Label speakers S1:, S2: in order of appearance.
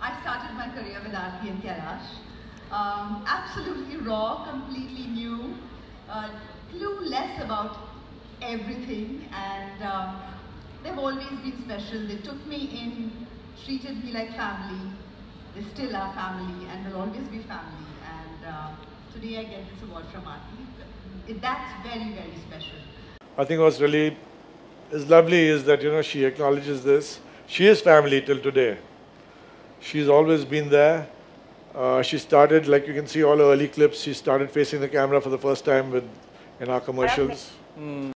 S1: I started my career with Aarti and Kailash. Absolutely raw, completely new, clueless about everything, and they've always been special. They took me in, treated me like family. They still are family and will always be family. And today I get this award from Aarti. That's very, very special.
S2: I think what's really is lovely is that, she acknowledges this. She is family till today. She's always been there. She started, like you can see all her early clips, she started facing the camera for the first time in our commercials.